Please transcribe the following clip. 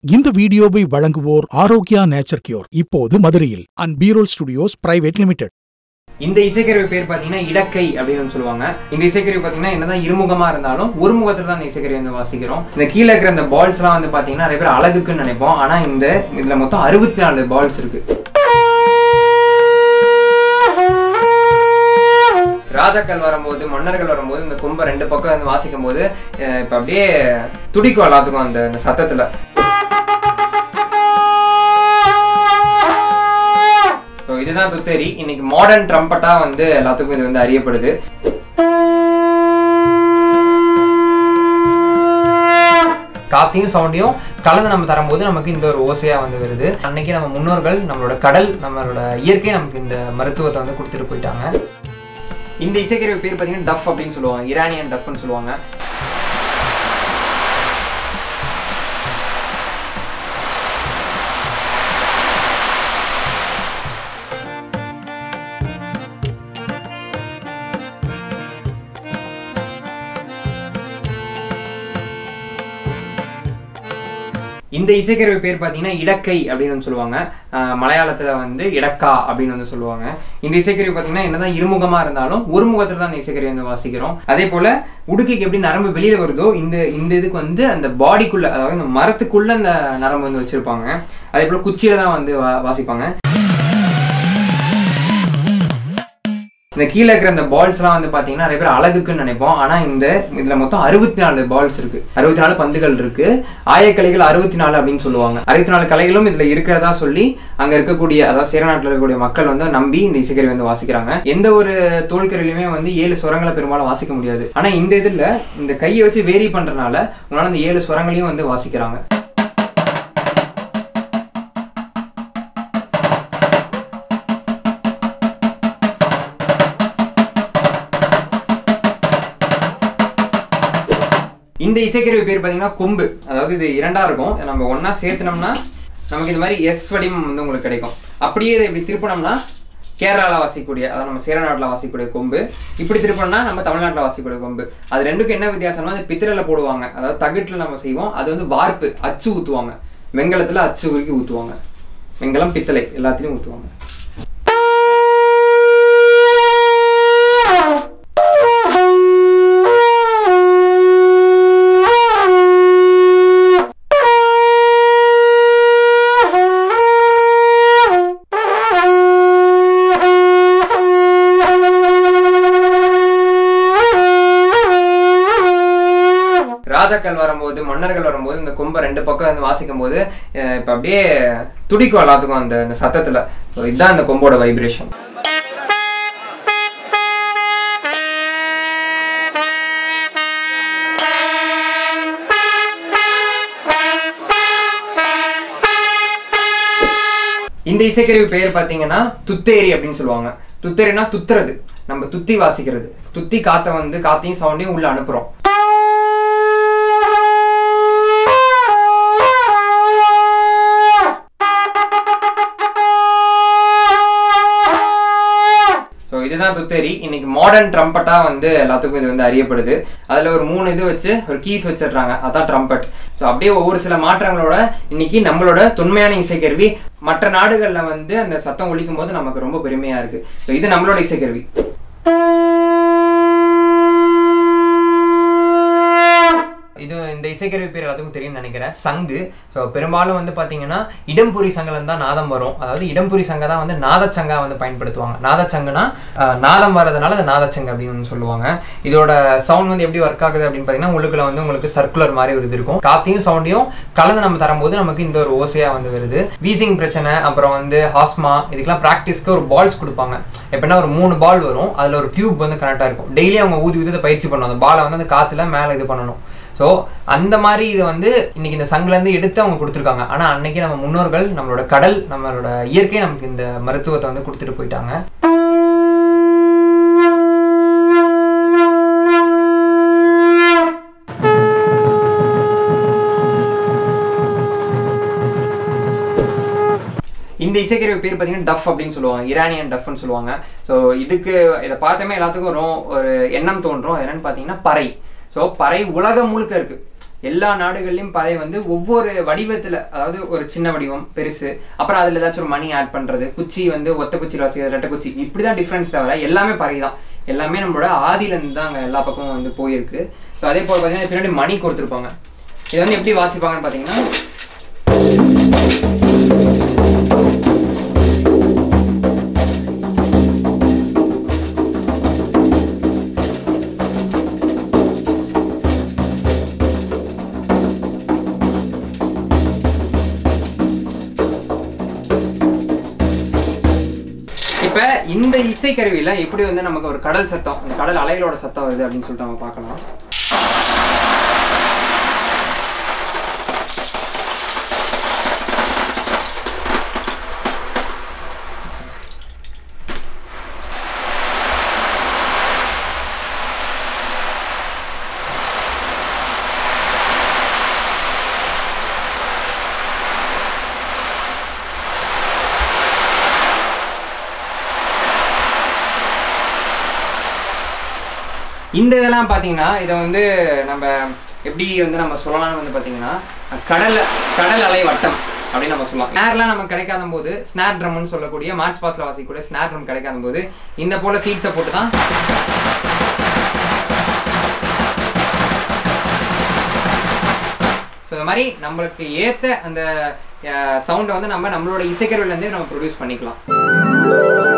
இந்த வீடியோவை வழங்குவோர் ஆரோக்கியா நேச்சர் கியூர், இப்போது மதுரையில் அண்ட் பீரோல் ஸ்டுடியோஸ் பிரைவேட் லிமிடெட். இந்த இசைக்கருவி பேர் பார்த்தீங்கன்னா இடக்கை அப்படின்னு சொல்லுவாங்க. இந்த இசைக்கருவி பார்த்தீங்கன்னா என்னதான் இருமுகமா இருந்தாலும் ஒரு முகத்துல தான் இந்த இசைக்கருவி வந்து வாசிக்கிறோம். இந்த கீழே இருக்கிற இந்த பால்ஸ்லாம் வந்து பார்த்தீங்கன்னா நிறைய பேர் அழகுக்குன்னு நினைப்போம். ஆனா இதுல மொத்தம் 64 பால்ஸ் இருக்கு. ராஜாக்கள் வரும்போது, மன்னர்கள் வரும்போது இந்த கொம்பை 2 பக்கம் வந்து வாசிக்கும் போது இப்ப அப்படியே துடிக்கும் எல்லாத்துக்கும் அந்த சத்தத்துல. இதுதான் துத்தேரி. இன்னைக்கு மாடர்ன் ட்ரம்பட்டா வந்து எல்லாத்துக்கும் இது வந்து அறியப்படுது. காத்தையும் சவுண்டையும் கலந்து நம்ம தரும்போது நமக்கு இந்த ஒரு ஓசையா வந்து வருது. அன்னைக்கு நம்ம முன்னோர்கள், நம்மளோட கடல், நம்மளோட இயற்கை நமக்கு இந்த மருத்துவத்தை வந்து கொடுத்துட்டு போயிட்டாங்க. இந்த இசைக்கருவி பேர் பார்த்தீங்கன்னா டஃப் அப்படின்னு சொல்லுவாங்க. ஈரானியன் டஃப்னு சொல்லுவாங்க. இந்த இசைக்கருவி பேர் பார்த்தீங்கன்னா இடக்கை அப்படின்னு சொல்லுவாங்க. மலையாளத்தில் வந்து இடக்கா அப்படின்னு வந்து சொல்லுவாங்க. இந்த இசைக்கருவி பார்த்தீங்கன்னா என்னதான் இருமுகமா இருந்தாலும் ஒரு முகத்துல தான் இந்த இசைக்கருவி வந்து வாசிக்கிறோம். அதே போல உடுக்கைக்கு எப்படி நரம்பு வெளியில வருதோ இந்த இதுக்கு வந்து அந்த பாடிக்குள்ள, அதாவது இந்த மரத்துக்குள்ள அந்த நரம்பு வந்து வச்சிருப்பாங்க. அதே போல குச்சியில தான் வந்து வாசிப்பாங்க. இந்த கீழே இருக்கிற இந்த பால்ஸ்லாம் வந்து பார்த்தீங்கன்னா நிறைய பேர் அழகுக்குன்னு நினைப்போம். ஆனால் இதில் மொத்தம் 64 பால்ஸ் இருக்கு. 64 பந்துகள் இருக்கு. ஆயக்கலைகள் 64 அப்படின்னு சொல்லுவாங்க. 64 கலைகளும் இதில் இருக்கிறதா சொல்லி அங்கே இருக்கக்கூடிய, அதாவது சேரநாட்டில் இருக்கக்கூடிய மக்கள் வந்து நம்பி இந்த இசைக்கருவி வந்து வாசிக்கிறாங்க. எந்த ஒரு தோல்கருவிலையுமே வந்து 7 ஸ்வரங்களை பெரும்பாலும் வாசிக்க முடியாது. ஆனால் இந்த இதில் இந்த கையை வச்சு வேரி பண்ணுறதுனால உங்களால் அந்த 7 ஸ்வரங்களையும் வந்து வாசிக்கிறாங்க. இந்த இசைக்கருவி பேர் பார்த்தீங்கன்னா கொம்பு. அதாவது இது 2ஆ இருக்கும். நம்ம ஒன்றா சேர்த்துனோம்னா நமக்கு இந்த மாதிரி எஸ் வடிவம் வந்து உங்களுக்கு கிடைக்கும். அப்படியே இதை இப்படி திருப்பினோம்னா கேரளாவில் வாசிக்கக்கூடிய, அதாவது நம்ம சேரநாட்டில் வாசிக்கக்கூடிய கொம்பு. இப்படி திருப்பினோம்னா நம்ம தமிழ்நாட்டில் வாசிக்கக்கூடிய கொம்பு. அது ரெண்டுக்கும் என்ன வித்தியாசம்னா, அது பித்தளையில் போடுவாங்க. அதாவது தகட்டில் நம்ம செய்வோம். அது வந்து வார்ப்பு, அச்சு ஊற்றுவாங்க. வெங்கலத்தில் அச்சு உருக்கி ஊற்றுவாங்க. வெங்கலம், பித்தளை எல்லாத்துலேயும் ஊற்றுவாங்க. ராஜாக்கள் வரும்போது, மன்னர்கள் வரும்போது இந்த கொம்பை 2 பக்கம் வந்து வாசிக்கும் போது இப்ப அப்படியே துடிக்கும் எல்லாத்துக்கும் அந்த சத்தத்துல. இதுதான் இந்த கொம்போட வைப்ரேஷன். இந்த இசைக்கருவி பெயர் பார்த்தீங்கன்னா துத்தேரி அப்படின்னு சொல்லுவாங்க. துத்தேரினா துத்துறது, நம்ம துத்தி வாசிக்கிறது. துத்தி காத்தையும் சவுண்டையும் உள்ள அனுப்புறோம். இதுதான் துத்தேரி. இன்னைக்கு மாடர்ன் ட்ரம்பட்டா வந்து எல்லாத்துக்கும் இது வந்து அறியப்படுது. அதுல ஒரு 3 இது வச்சு ஒரு கீஸ் வச்சிடுறாங்க, அதான் ட்ரம்பட். ஸோ அப்படியே ஒவ்வொரு சில மாற்றங்களோட இன்னைக்கு நம்மளோட தொன்மையான இசைக்கருவி மற்ற நாடுகள்ல வந்து அந்த சத்தம் ஒலிக்கும் போது நமக்கு ரொம்ப பெருமையா இருக்கு. ஸோ இது நம்மளோட இசைக்கருவி. இந்த இசைக்கருவி பேர் எல்லாத்துக்கும் தெரியும்னு நினைக்கிறேன். சங்கு. ஸோ பெரும்பாலும் வந்து பார்த்தீங்கன்னா இடம்புரி சங்கில் தான் நாதம் வரும். அதாவது இடம்புரி சங்கை தான் வந்து நாதச்சங்கா வந்து பயன்படுத்துவாங்க. நாதச்சங்குனா நாதம் வர்றதுனால அது நாதச்சங்கு அப்படின்னு சொல்லுவாங்க. இதோட சவுண்ட் வந்து எப்படி ஒர்க் ஆகுது அப்படின்னு பார்த்தீங்கன்னா, உள்ளுக்குள்ள வந்து உங்களுக்கு சர்க்குலர் மாதிரி ஒரு இது இருக்கும். காத்தையும் சவுண்டையும் கலந்து நம்ம தரும்போது நமக்கு இந்த ஒரு ஓசையா வந்து வருது. வீசிங் பிரச்சனை, அப்புறம் வந்து ஹாஸ்மா, இதுக்கெல்லாம் ப்ராக்டிஸ்க்கு ஒரு பால்ஸ் கொடுப்பாங்க. எப்படின்னா ஒரு 3 பால் வரும். அதில் ஒரு டியூப் வந்து கனெக்டாக இருக்கும். டெய்லி அவங்க ஊதி பயிற்சி பண்ணணும். அந்த பாலை வந்து அந்த காற்றுல மேலே இது பண்ணணும். ஸோ அந்த மாதிரி இது வந்து இன்னைக்கு இந்த சங்கிலேருந்து எடுத்து அவங்க கொடுத்துருக்காங்க. ஆனால் அன்னைக்கு நம்ம முன்னோர்கள், நம்மளோட கடல், நம்மளோட இயற்கை நமக்கு இந்த மருத்துவத்தை வந்து கொடுத்துட்டு போயிட்டாங்க. இந்த இசைக்கருவி பேர் பார்த்தீங்கன்னா டஃப் அப்படின்னு சொல்லுவாங்க. ஈரானியன் டஃப்னு சொல்லுவாங்க. ஸோ இதை பார்த்தமே எல்லாத்துக்கும் ஒரு எண்ணம் தோன்றும். அது என்னன்னு பார்த்தீங்கன்னா பறை. ஸோ பறை உலகம் முழுக்க இருக்குது. எல்லா நாடுகள்லையும் பறை வந்து ஒவ்வொரு வடிவத்தில், அதாவது ஒரு சின்ன வடிவம், பெருசு, அப்புறம் அதில் ஏதாச்சும் ஒரு மணி ஆட் பண்ணுறது, குச்சி வந்து ஒத்த குச்சியில் வச்சு ரெட்டை குச்சி, இப்படி தான் டிஃப்ரென்ஸ் தவிர எல்லாமே பறை தான். எல்லாமே நம்மளோட ஆதியிலேருந்து தான் அங்கே எல்லா பக்கமும் வந்து போயிருக்கு. ஸோ அதே போல் பார்த்தீங்கன்னா பின்னாடி மணி கொடுத்துருப்பாங்க. இதை வந்து எப்படி வாசிப்பாங்கன்னு பார்த்தீங்கன்னா, இப்போ இந்த இசைக்கருவியில் எப்படி வந்து நமக்கு ஒரு கடல் சத்தம், அந்த கடல் அலைகளோட சத்தம் வருது அப்படின்னு சொல்லிட்டு நம்ம பார்க்கலாம். இந்த இதெல்லாம் பார்த்தீங்கன்னா இதை வந்து நம்ம எப்படி வந்து நம்ம சொல்லலாம்னு வந்து பார்த்தீங்கன்னா கடல் அலை வட்டம் அப்படின்னு நம்ம சொல்லலாம். ஸ்னார்லாம் நமக்கு கிடைக்காத போது, ஸ்னார் ட்ரம்னு சொல்லக்கூடிய மார்ச் பாஸ்ல வாசிக்கக்கூடிய ஸ்னார் ட்ரம் கிடைக்காத போது இந்த போல சீட்ஸை போட்டு தான் ஸோ இந்த மாதிரி நம்மளுக்கு ஏற்ற அந்த சவுண்டை வந்து நம்மளோட இசைக்கருவிலேருந்தே நம்ம ப்ரொடியூஸ் பண்ணிக்கலாம்.